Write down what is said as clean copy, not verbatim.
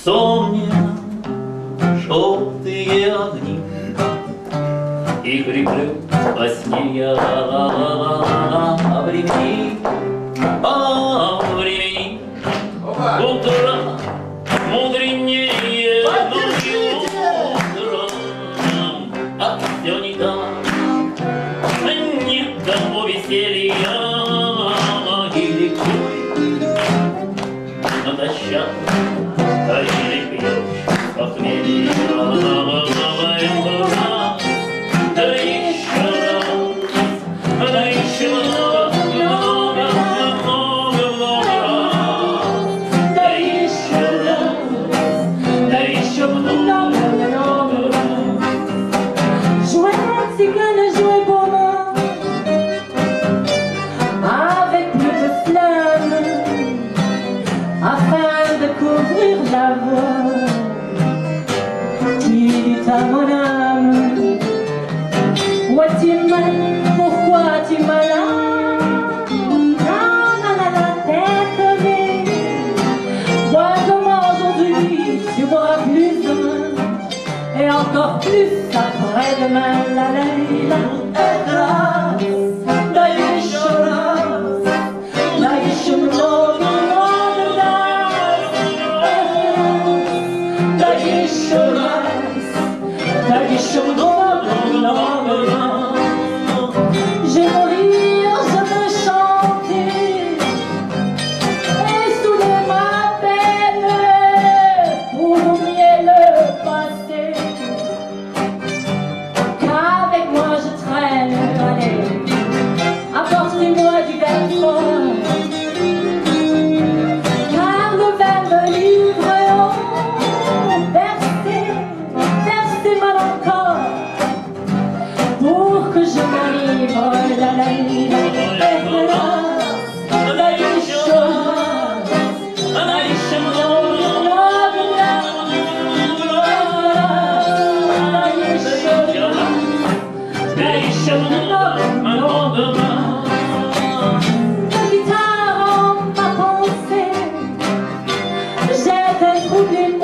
Вспомнил желтые огни и креплю во сне я о времени, утро мудренее ночью утром, а все не того веселья или куй натощак, или пьешь похмелья. La voix qui dit à mon âme: ouais, tu m'aimes, pourquoi tu m'as là? La tête levée, vois comment aujourd'hui tu boiras plus demain et encore plus après-demain. J'ai beau rire, je peux chanter et souder ma peine pour oublier le passé. Qu'avec moi je traîne, allez, apportez-moi du verre fort, car le verre me livre versez mal encore pour que je m'enivre. La guitare en ma pensée, j'ai des troubles.